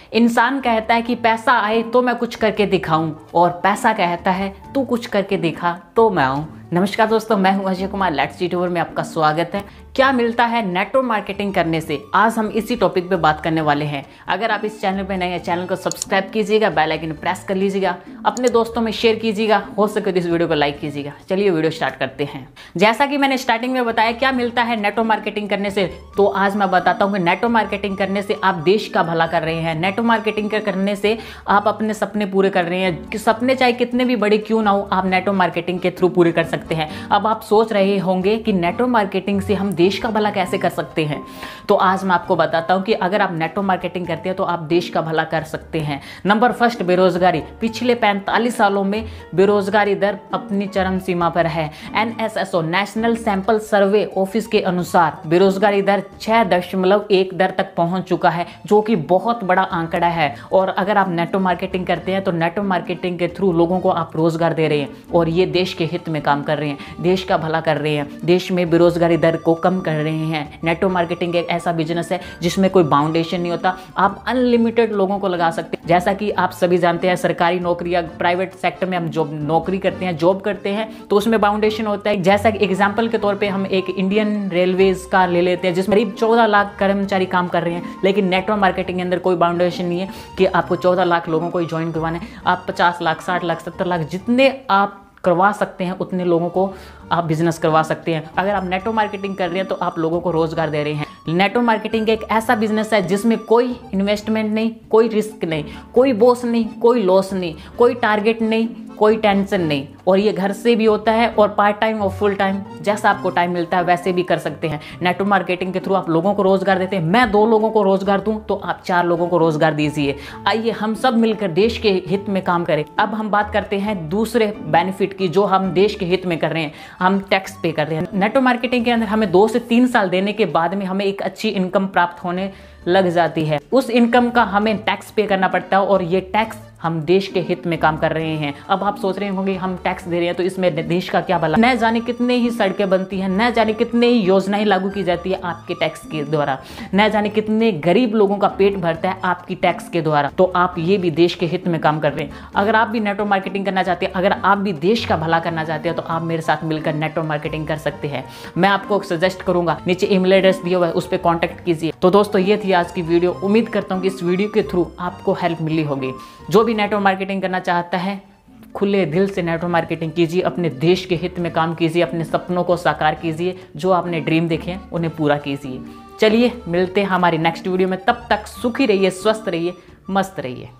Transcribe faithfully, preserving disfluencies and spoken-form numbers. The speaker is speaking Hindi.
इंसान कहता है कि पैसा आए तो मैं कुछ करके दिखाऊं, और पैसा कहता है तू कुछ करके दिखा तो मैं आऊं। नमस्कार दोस्तों, मैं हूं अजय कुमार। लेट्स यूट्यूबर में आपका स्वागत है। क्या मिलता है नेटवर्क मार्केटिंग करने से, आज हम इसी टॉपिक पे बात करने वाले हैं। अगर आप इस चैनल पे नए हैं, चैनल को सब्सक्राइब कीजिएगा, बेल आइकन प्रेस कर लीजिएगा, अपने दोस्तों में शेयर कीजिएगा, हो सके तो इस वीडियो को लाइक कीजिएगा। चलिए वीडियो स्टार्ट करते हैं। जैसा कि मैंने स्टार्टिंग में बताया क्या मिलता है नेटवर्क मार्केटिंग करने से, तो आज मैं बताता हूँ कि नेटवर्क मार्केटिंग करने से आप देश का भला कर रहे हैं। नेटवर्क मार्केटिंग करने से आप अपने सपने पूरे कर रहे हैं। कि सपने चाहे कितने भी बड़े क्यों ना हो, आप नेटवर्क मार्केटिंग के थ्रू पूरे कर सकते हैं। अब आप सोच रहे होंगे कि नेटवर्क मार्केटिंग से हम देश का भला कैसे कर सकते हैं, तो आज मैं आपको बताता हूं कि अगर आप नेटवर्क मार्केटिंग करते हैं तो आप देश का भला कर सकते हैं। नंबर फर्स्ट, बेरोजगारी। पिछले पैंतालीस सालों में बेरोजगारी दर अपनी चरम सीमा पर है। N S S O national sample survey office के अनुसार बेरोजगारी दर छह दशमलव एक दर तक पहुंच चुका है, जो कि बहुत बड़ा आंकड़ा है। और अगर आप नेटवर्क मार्केटिंग करते हैं तो नेटवर्क मार्केटिंग के थ्रू लोगों को आप रोजगार दे रहे हैं, और ये देश के हित में काम कर रहे हैं, देश का भला कर रहे हैं, देश में बेरोजगारी दर को कम कर रहे हैं। नेटवर्क मार्केटिंग एक ऐसा बिजनेस है जिसमें कोई बाउंडेशन नहीं होता, आप अनलिमिटेड लोगों को लगा सकते हैं। जैसा कि आप सभी जानते हैं, सरकारी नौकरी या प्राइवेट सेक्टर में हम जॉब नौकरी करते हैं, जॉब करते हैं, तो उसमें बाउंडेशन होता है। जैसा कि एग्जाम्पल के तौर पर हम एक इंडियन रेलवेज का ले लेते हैं, जिसमें करीब चौदह लाख कर्मचारी काम कर रहे हैं, लेकिन नेटवर्क मार्केटिंग के अंदर कोई बाउंडेशन नहीं है कि आपको चौदह लाख लोगों को ज्वाइन करवाना है। आप पचास लाख, साठ लाख, सत्तर लाख, जितने आप करवा सकते हैं उतने लोगों को आप बिजनेस करवा सकते हैं। अगर आप नेटवर्क मार्केटिंग कर रहे हैं तो आप लोगों को रोजगार दे रहे हैं। नेटवर्क मार्केटिंग एक ऐसा बिजनेस है जिसमें कोई इन्वेस्टमेंट नहीं, कोई रिस्क नहीं, कोई बॉस नहीं, कोई लॉस नहीं, कोई टारगेट नहीं, कोई टेंशन नहीं, और ये घर से भी होता है और पार्ट टाइम और फुल टाइम, जैसा आपको टाइम मिलता है वैसे भी कर सकते हैं। नेटवर्क मार्केटिंग के थ्रू आप लोगों को रोजगार देते हैं। मैं दो लोगों को रोजगार दूं तो आप चार लोगों को रोजगार दीजिए। आइए हम सब मिलकर देश के हित में काम करें। अब हम बात करते हैं दूसरे बेनिफिट की, जो हम देश के हित में कर रहे हैं। हम टैक्स पे कर रहे हैं। नेटवर्क मार्केटिंग के अंदर हमें दो से तीन साल देने के बाद में हमें एक अच्छी इनकम प्राप्त होने लग जाती है। उस इनकम का हमें टैक्स पे करना पड़ता है, और ये टैक्स हम देश के हित में काम कर रहे हैं। अब आप सोच रहे होंगे हम टैक्स दे रहे हैं तो इसमें देश का क्या भला। न जाने कितने ही सड़कें बनती हैं, न जाने कितने ही योजनाएं लागू की जाती है आपके टैक्स के द्वारा, न जाने कितने गरीब लोगों का पेट भरता है आपकी टैक्स के द्वारा। तो आप ये भी देश के हित में काम कर रहे हैं। अगर आप भी नेटवर्क मार्केटिंग करना चाहते हैं, अगर आप भी देश का भला करना चाहते हैं, तो आप मेरे साथ मिलकर नेटवर्क मार्केटिंग कर सकते हैं। मैं आपको सजेस्ट करूंगा, नीचे ईमेल एड्रेस दिया हुआ है, उस पर कॉन्टैक्ट कीजिए। तो दोस्तों, ये थी आज की वीडियो। उम्मीद करता हूँ कि इस वीडियो के थ्रू आपको हेल्प मिली होगी। जो भी नेटवर्क मार्केटिंग करना चाहता है, खुले दिल से नेटवर्क मार्केटिंग कीजिए, अपने देश के हित में काम कीजिए, अपने सपनों को साकार कीजिए, जो आपने ड्रीम देखे हैं उन्हें पूरा कीजिए। चलिए मिलते हैं हमारी नेक्स्ट वीडियो में। तब तक सुखी रहिए, स्वस्थ रहिए, मस्त रहिए।